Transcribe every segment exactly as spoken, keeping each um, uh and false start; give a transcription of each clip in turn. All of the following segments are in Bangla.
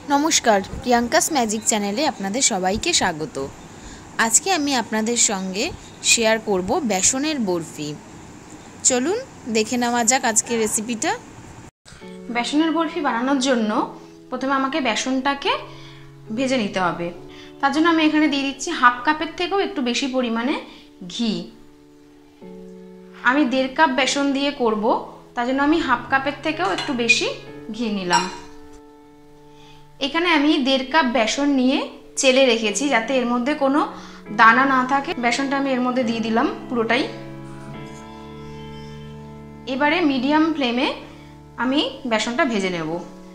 নমস্কার, প্রিয়াঙ্কাস ম্যাজিক চ্যানেলে আপনাদের সবাইকে স্বাগত। আজকে আমি আপনাদের সঙ্গে শেয়ার করব বেসনের বরফি। চলুন দেখে নেওয়া যাক আজকের রেসিপিটা। বেসনের বরফি বানানোর জন্য প্রথমে আমাকে বেসনটাকে ভেজে নিতে হবে। তার জন্য আমি এখানে দিয়ে দিচ্ছি হাফ কাপের থেকেও একটু বেশি পরিমাণে ঘি। আমি দেড় কাপ বেসন দিয়ে করব, তার জন্য আমি হাফ কাপের থেকেও একটু বেশি ঘি নিলাম। এখানে আমি দেড় কাপ বেসন নিয়ে চেলে রেখেছি যাতে এর মধ্যে কোনো দানা না থাকে। বেসনটা আমি এর মধ্যে দিয়ে দিলাম পুরোটাই। এবারে মিডিয়াম ফ্লেমে আমি বেসনটা ভেজে নেব।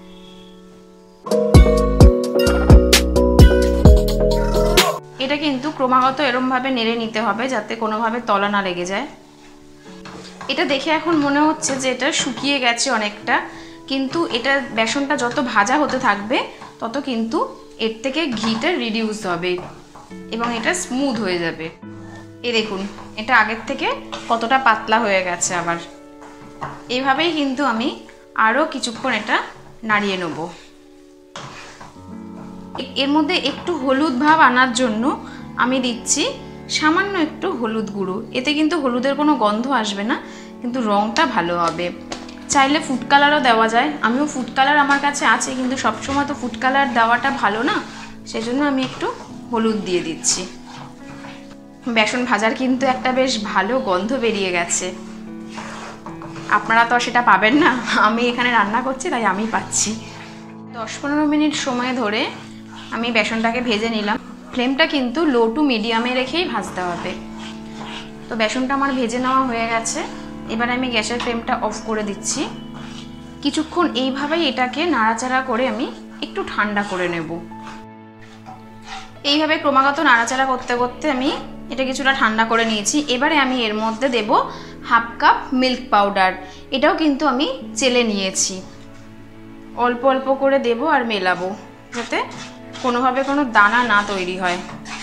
এটা কিন্তু ক্রমাগত এরমভাবে নেড়ে নিতে হবে যাতে কোনোভাবে তলা না লেগে যায়। এটা দেখে এখন মনে হচ্ছে যে এটা শুকিয়ে গেছে অনেকটা, কিন্তু এটা বেসনটা যত ভাজা হতে থাকবে তত কিন্তু এর থেকে ঘিটা রিডিউস হবে এবং এটা স্মুথ হয়ে যাবে। এই দেখুন এটা আগের থেকে কতটা পাতলা হয়ে গেছে। আবার এইভাবেই কিন্তু আমি আরও কিছুক্ষণ এটা নাড়িয়ে নেব। এর মধ্যে একটু হলুদ ভাব আনার জন্য আমি দিচ্ছি সামান্য একটু হলুদ গুঁড়ো। এতে কিন্তু হলুদের কোনো গন্ধ আসবে না, কিন্তু রঙটা ভালো হবে। চাইলে ফুড কালারও দেওয়া যায়। আমিও ফুড কালার আমার কাছে আছে, কিন্তু সবসময় তো ফুড কালার দেওয়াটা ভালো না, সেজন্য আমি একটু হলুদ দিয়ে দিচ্ছি। বেসন ভাজার কিন্তু একটা বেশ ভালো গন্ধ বেরিয়ে গেছে। আপনারা তো সেটা পাবেন না, আমি এখানে রান্না করছি তাই আমি পাচ্ছি। দশ পনেরো মিনিট সময় ধরে আমি বেসনটাকে ভেজে নিলাম। ফ্লেমটা কিন্তু লো টু মিডিয়ামে রেখেই ভাজতে হবে। তো বেসনটা আমার ভেজে নেওয়া হয়ে গেছে। এবার আমি গ্যাসের ফ্লেমটা অফ করে দিচ্ছি। কিছুক্ষণ এইভাবেই এটাকে নাড়াচাড়া করে আমি একটু ঠান্ডা করে নেব। এইভাবে ক্রমাগত নাড়াচাড়া করতে করতে আমি এটা কিছুটা ঠান্ডা করে নিয়েছি। এবারে আমি এর মধ্যে দেব হাফ কাপ মিল্ক পাউডার। এটাও কিন্তু আমি চেলে নিয়েছি। অল্প অল্প করে দেব আর মেলাবো যাতে কোনোভাবে কোনো দানা না তৈরি হয়।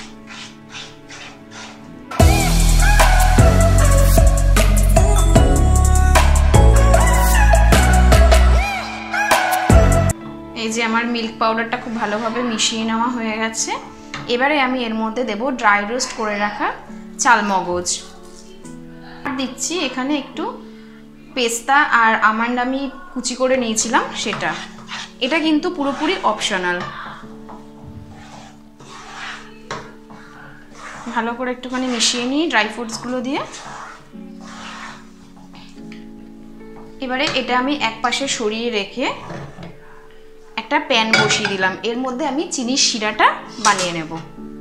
এই যে আমার মিল্ক পাউডারটা খুব ভালোভাবে মিশিয়ে নেওয়া হয়ে গেছে। এবারে আমি এর মধ্যে দেব ড্রাই রোস্ট করে রাখা চালমগজ। আর দিচ্ছি এখানে একটু পেস্তা আর আমন্ড আমি কুচি করে নিয়েছিলাম সেটা। এটা কিন্তু পুরোপুরি অপশনাল। ভালো করে একটুখানি মিশিয়ে নিই ড্রাই ফ্রুটসগুলো দিয়ে। এবারে এটা আমি এক পাশে সরিয়ে রেখে একটা প্যান বসিয়ে দিলাম। এর মধ্যে আমি চিনির শিরাটা বানিয়ে নেব।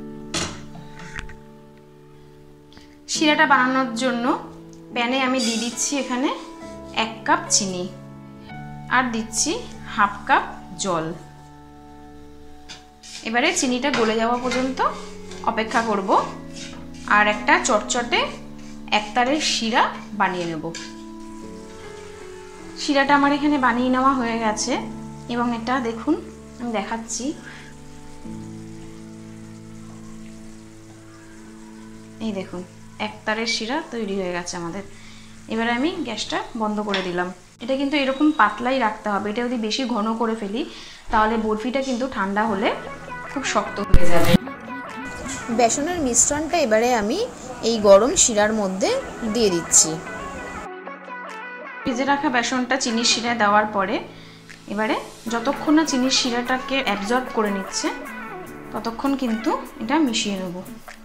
শিরাটা বানানোর জন্য প্যানে আমি দিয়ে দিচ্ছি এখানে এক কাপ চিনি আর দিচ্ছি হাফ কাপ জল। এবারে চিনিটা গলে যাওয়া পর্যন্ত অপেক্ষা করব আর একটা চটচটে একতারের শিরা বানিয়ে নেব। শিরাটা আমার এখানে বানিয়ে নেওয়া হয়ে গেছে এবং এটা দেখুন আমি দেখাচ্ছি। এই দেখুন একতারের শিরা তৈরি হয়ে গেছে আমাদের। এবারে আমি গ্যাসটা বন্ধ করে দিলাম। এটা কিন্তু এরকম পাতলাই রাখতে হবে। এটা যদি বেশি ঘন করে ফেলি তাহলে বরফিটা কিন্তু ঠান্ডা হলে খুব শক্ত হয়ে যাবে। বেসনের মিশ্রণটা এবারে আমি এই গরম শিরার মধ্যে দিয়ে দিচ্ছি। ভেজে রাখা বেসনটা চিনির শিরায় দেওয়ার পরে এবারে যতক্ষণ না চিনির শিরাটাকে অ্যাবজর্ব করে নিচ্ছে ততক্ষণ কিন্তু এটা মিশিয়ে নেব।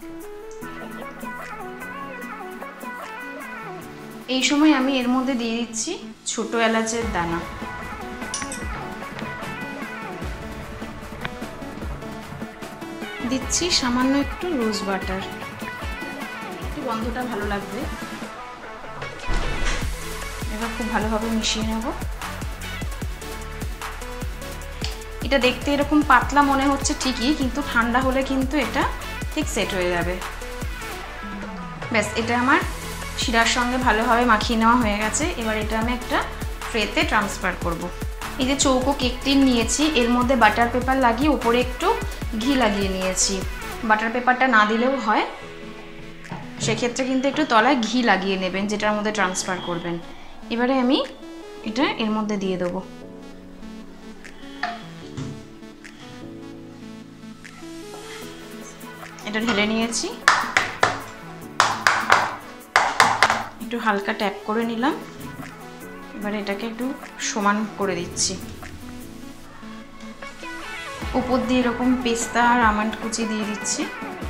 এই সময় আমি এর মধ্যে দিয়ে দিচ্ছি ছোট এলাচের দানা। দিচ্ছি সামান্য একটু রোজ বাটার, একটু গন্ধটা ভালো লাগবে। এবার খুব ভালোভাবে মিশিয়ে নেব। এটা দেখতে এরকম পাতলা মনে হচ্ছে ঠিকই, কিন্তু ঠান্ডা হলে কিন্তু এটা ঠিক সেট হয়ে যাবে। ব্যাস এটা আমার শিরার সঙ্গে ভালোভাবে মাখিয়ে নেওয়া হয়ে গেছে। এবার এটা আমি একটা ট্রেতে ট্রান্সফার করব। এই যে চৌকো কেক টিন নিয়েছি, এর মধ্যে বাটার পেপার লাগিয়ে উপরে একটু ঘি লাগিয়ে নিয়েছি। বাটার পেপারটা না দিলেও হয়, সেক্ষেত্রে কিন্তু একটু তলায় ঘি লাগিয়ে নেবেন যেটার মধ্যে ট্রান্সফার করবেন। এবারে আমি এটা এর মধ্যে দিয়ে দেবো। এটা ঢেলে নিয়েছি, একটু হালকা ট্যাপ করে নিলাম। এবার এটাকে একটু সমান করে দিচ্ছি। উপর দিয়ে এরকম পেস্তা আর আমন্ড কুচি দিয়ে দিচ্ছি।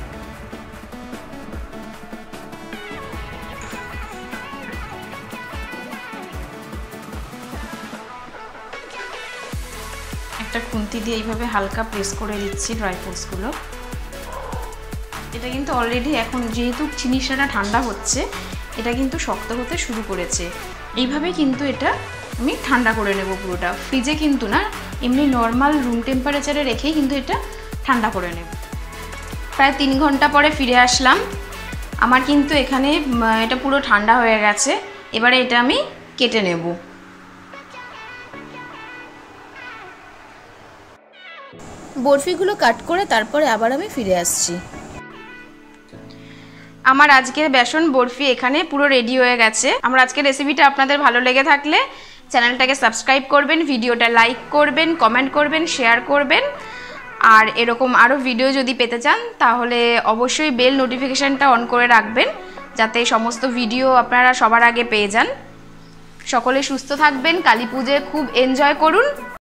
একটা খুন্তি দিয়ে এইভাবে হালকা প্রেস করে দিচ্ছি ড্রাই ফ্রুটসগুলো। এটা কিন্তু অলরেডি এখন যেহেতু জিনিসটা ঠান্ডা হচ্ছে, এটা কিন্তু শক্ত হতে শুরু করেছে। এইভাবে কিন্তু এটা আমি ঠান্ডা করে নেব পুরোটা, ফ্রিজে কিন্তু না, এমনি নর্মাল রুম টেম্পারেচারে রেখেই কিন্তু এটা ঠান্ডা করে নেব। প্রায় তিন ঘন্টা পরে ফিরে আসলাম। আমার কিন্তু এখানে এটা পুরো ঠান্ডা হয়ে গেছে। এবারে এটা আমি কেটে নেব। বরফিগুলো কাট করে তারপরে আবার আমি ফিরে আসছি। আমার আজকের বেসন বরফি এখানে পুরো রেডি হয়ে গেছে। আমার আজকের রেসিপিটা আপনাদের ভালো লেগে থাকলে চ্যানেলটাকে সাবস্ক্রাইব করবেন, ভিডিওটা লাইক করবেন, কমেন্ট করবেন, শেয়ার করবেন। আর এরকম আরও ভিডিও যদি পেতে চান তাহলে অবশ্যই বেল নোটিফিকেশানটা অন করে রাখবেন, যাতে সমস্ত ভিডিও আপনারা সবার আগে পেয়ে যান। সকলে সুস্থ থাকবেন, কালী পুজোয় খুব এনজয় করুন।